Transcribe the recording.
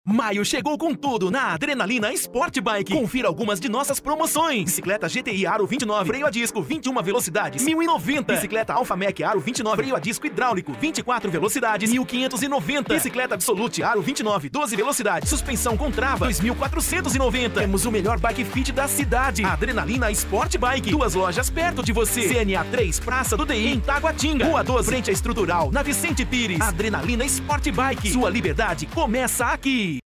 Maio chegou com tudo na Adrenalina Sport Bike. Confira algumas de nossas promoções. Bicicleta GTI Aro 29, freio a disco 21 velocidades, 1.090. Bicicleta Alpha Mac Aro 29, freio a disco hidráulico 24 velocidades, 1.590. Bicicleta Absolute Aro 29, 12 velocidades, suspensão com trava, 2.490. Temos o melhor bike fit da cidade. Adrenalina Sport Bike. 2 lojas perto de você. CNA 3, Praça do DI, em Taguatinga. Rua 12, frente à Estrutural, na Vicente Pires. Adrenalina Sport Bike. Sua liberdade começa aqui.